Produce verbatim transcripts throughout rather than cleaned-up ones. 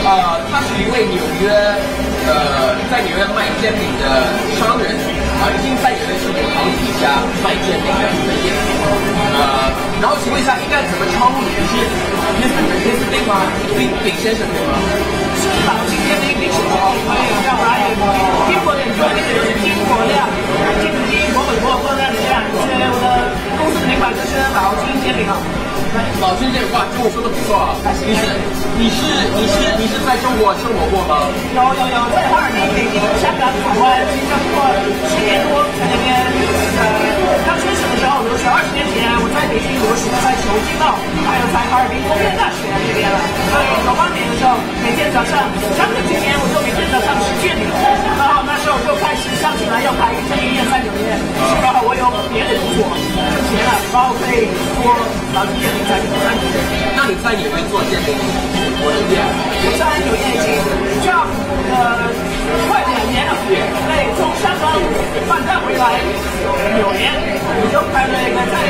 呃，他是一位纽约呃在纽约卖煎饼的商人，啊、已经在纽约是有好几家卖煎饼的分店。呃，然后请问一下，应该怎么称呼你？是 Mister Mister 丁吗？丁丁先生对吗？ 是老今天的一名什么？还有叫 Ryan， 英国人说那个就是金国亮，金子金国本国国亮这样。所以我的公司的名牌就是老金煎饼啊。 老金这话跟我说的不错啊。你是你是你是你是在中国生活过吗？ 有有有，在哈尔滨、北京、香港、台湾、新加坡十年多在那边。呃，刚出省的时候留学，二十年前我在北京留学，在球经贸，还有在哈尔滨工业大学那边了。所以九八年的时候，每天早上上课之前，我就每天早上吃煎饼，然后那时候就开始想起来要开一家店在纽约，然后我有别的工作挣钱了，然后可以做老金煎饼在纽约。 那你在纽约做煎饼多少年？ 我在纽约已经这样呃快两年了，对，从香港搬家回来纽约，我就开了一个在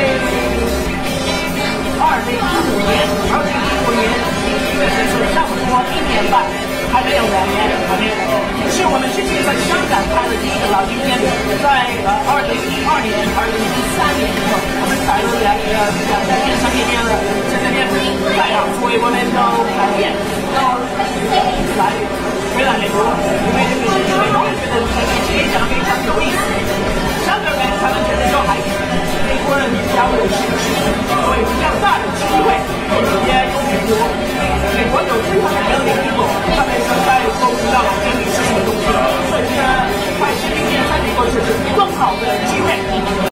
二零一五年，二零一五年一月份是差不多一年半，还没有两年，还没有两年。是我们之前在香港开的第一个老金店，在呃二零一二年、二零一三年的时候，我们开了两个两家店、三家店了，这家店不太好，所以我们都改变，都来回来美国，因为这个是美国人觉得非常非常有意思，香港人他们觉得说还美国人比较